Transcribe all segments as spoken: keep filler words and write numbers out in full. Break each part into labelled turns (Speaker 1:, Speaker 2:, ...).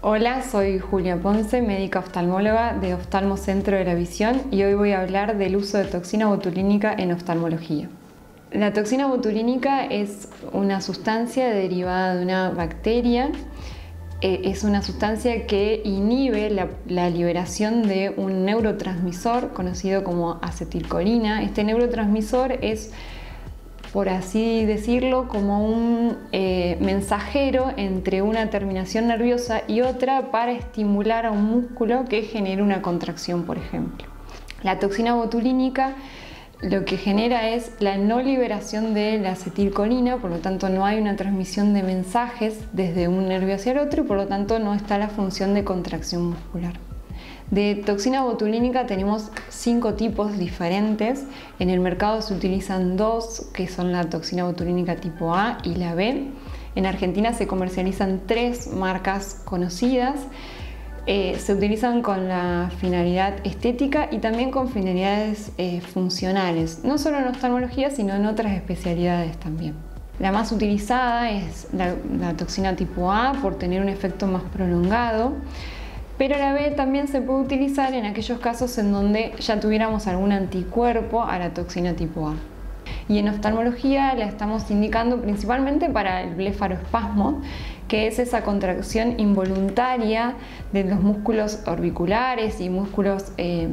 Speaker 1: Hola, soy Julia Ponce, médica oftalmóloga de Oftalmo Centro de la Visión, y hoy voy a hablar del uso de toxina botulínica en oftalmología. La toxina botulínica es una sustancia derivada de una bacteria. Eh, es una sustancia que inhibe la, la liberación de un neurotransmisor conocido como acetilcolina. Este neurotransmisor es, por así decirlo, como un eh, mensajero entre una terminación nerviosa y otra para estimular a un músculo que genere una contracción, por ejemplo. La toxina botulínica lo que genera es la no liberación de la acetilcolina, por lo tanto no hay una transmisión de mensajes desde un nervio hacia el otro y por lo tanto no está la función de contracción muscular. De toxina botulínica tenemos cinco tipos diferentes. En el mercado se utilizan dos, que son la toxina botulínica tipo A y la B. En Argentina se comercializan tres marcas conocidas. Eh, se utilizan con la finalidad estética y también con finalidades eh, funcionales, no solo en oftalmología, sino en otras especialidades también. La más utilizada es la, la toxina tipo A por tener un efecto más prolongado. Pero la B también se puede utilizar en aquellos casos en donde ya tuviéramos algún anticuerpo a la toxina tipo A. Y en oftalmología la estamos indicando principalmente para el blefaroespasmo, que es esa contracción involuntaria de los músculos orbiculares y músculos eh,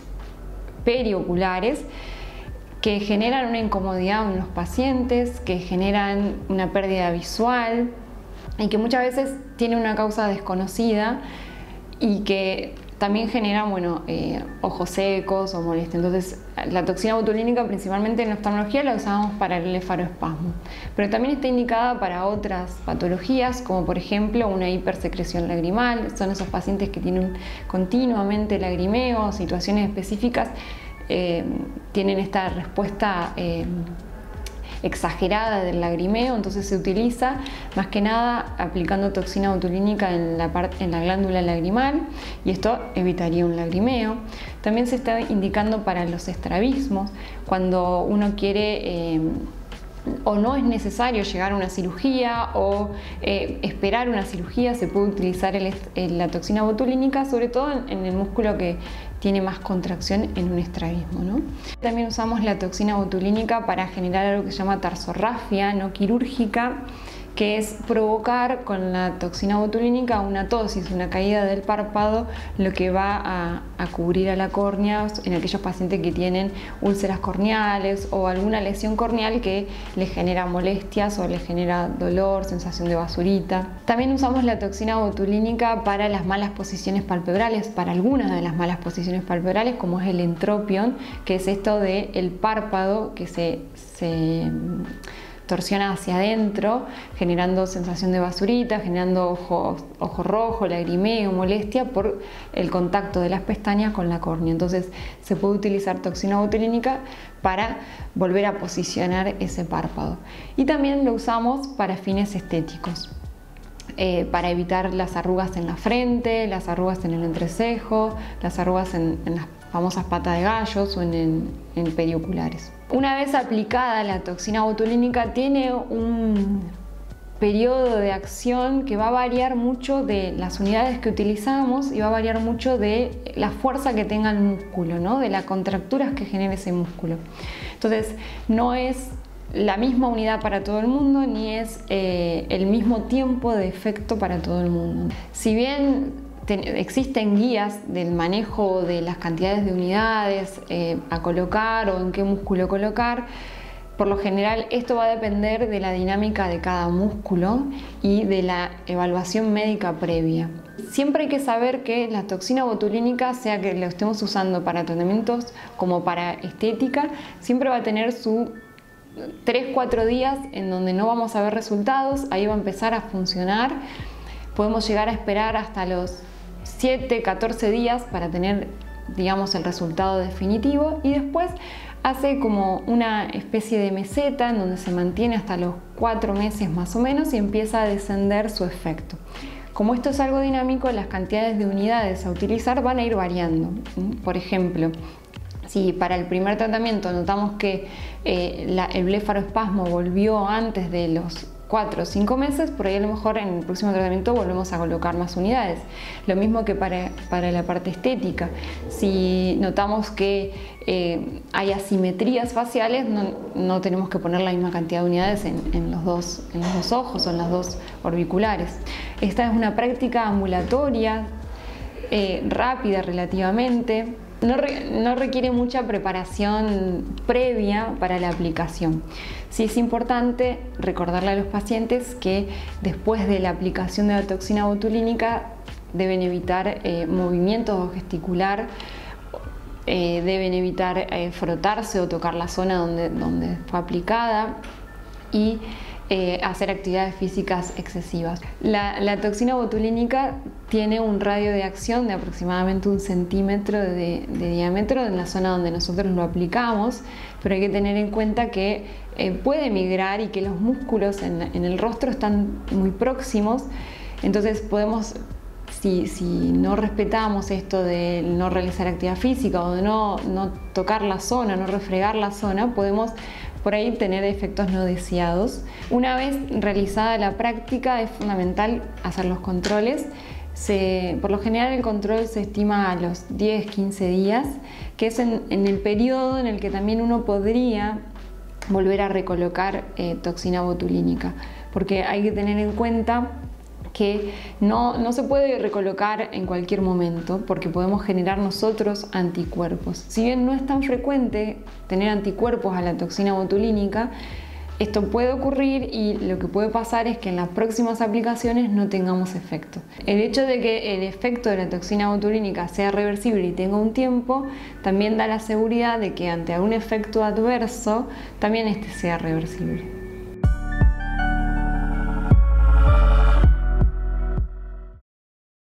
Speaker 1: perioculares, que generan una incomodidad en los pacientes, que generan una pérdida visual y que muchas veces tiene una causa desconocida y que también genera bueno, eh, ojos secos o molestia. Entonces, la toxina botulínica principalmente en oftalmología la usamos para el blefaroespasmo, pero también está indicada para otras patologías, como por ejemplo una hipersecreción lagrimal. Son esos pacientes que tienen continuamente lagrimeo, situaciones específicas, eh, tienen esta respuesta eh, exagerada del lagrimeo, entonces se utiliza más que nada aplicando toxina botulínica en la, parte, en la glándula lagrimal, y esto evitaría un lagrimeo. También se está indicando para los estrabismos, cuando uno quiere eh, o no es necesario llegar a una cirugía o eh, esperar una cirugía, se puede utilizar el, el, la toxina botulínica, sobre todo en, en el músculo que tiene más contracción en un estrabismo, ¿no? También usamos la toxina botulínica para generar algo que se llama tarsorrafia no quirúrgica, que es provocar con la toxina botulínica una ptosis, una caída del párpado, lo que va a, a cubrir a la córnea en aquellos pacientes que tienen úlceras corneales o alguna lesión corneal que les genera molestias o les genera dolor, sensación de basurita. También usamos la toxina botulínica para las malas posiciones palpebrales, para algunas de las malas posiciones palpebrales, como es el entropión, que es esto del párpado que se, se torsiona hacia adentro, generando sensación de basurita, generando ojo, ojo rojo, lagrimeo, molestia por el contacto de las pestañas con la córnea. Entonces se puede utilizar toxina botulínica para volver a posicionar ese párpado. Y también lo usamos para fines estéticos, eh, para evitar las arrugas en la frente, las arrugas en el entrecejo, las arrugas en, en las famosas patas de gallos o en, en, en perioculares. Una vez aplicada la toxina botulínica tiene un periodo de acción que va a variar mucho de las unidades que utilizamos y va a variar mucho de la fuerza que tenga el músculo, ¿no? De las contracturas que genere ese músculo. Entonces no es la misma unidad para todo el mundo ni es eh, el mismo tiempo de efecto para todo el mundo. Si bien existen guías del manejo de las cantidades de unidades eh, a colocar o en qué músculo colocar, por lo general esto va a depender de la dinámica de cada músculo y de la evaluación médica previa. Siempre hay que saber que la toxina botulínica, sea que la estemos usando para tratamientos como para estética, siempre va a tener su tres cuatro días en donde no vamos a ver resultados. Ahí va a empezar a funcionar. Podemos llegar a esperar hasta los siete, catorce días para tener, digamos, el resultado definitivo, y después hace como una especie de meseta en donde se mantiene hasta los cuatro meses más o menos y empieza a descender su efecto. Como esto es algo dinámico, las cantidades de unidades a utilizar van a ir variando. Por ejemplo, si para el primer tratamiento notamos que eh, la, el blefaroespasmo volvió antes de los cuatro o cinco meses, por ahí a lo mejor en el próximo tratamiento volvemos a colocar más unidades. Lo mismo que para, para la parte estética. Si notamos que eh, hay asimetrías faciales, no, no tenemos que poner la misma cantidad de unidades en, en, los dos, en los dos ojos o en las dos orbiculares. Esta es una práctica ambulatoria, eh, rápida relativamente. No, re, no requiere mucha preparación previa para la aplicación. Sí es importante recordarle a los pacientes que después de la aplicación de la toxina botulínica deben evitar eh, movimientos o gesticular, eh, deben evitar eh, frotarse o tocar la zona donde, donde fue aplicada y Eh, hacer actividades físicas excesivas. La, la toxina botulínica tiene un radio de acción de aproximadamente un centímetro de, de diámetro en la zona donde nosotros lo aplicamos, pero hay que tener en cuenta que eh, puede migrar y que los músculos en, en el rostro están muy próximos, entonces podemos, si, si no respetamos esto de no realizar actividad física o de no, no tocar la zona, no refregar la zona, podemos por ahí tener efectos no deseados. Una vez realizada la práctica es fundamental hacer los controles. Se, por lo general el control se estima a los diez a quince días, que es en, en el periodo en el que también uno podría volver a recolocar eh, toxina botulínica, porque hay que tener en cuenta que no, no se puede recolocar en cualquier momento porque podemos generar nosotros anticuerpos. Si bien no es tan frecuente tener anticuerpos a la toxina botulínica, esto puede ocurrir y lo que puede pasar es que en las próximas aplicaciones no tengamos efecto. El hecho de que el efecto de la toxina botulínica sea reversible y tenga un tiempo, también da la seguridad de que ante algún efecto adverso, también este sea reversible.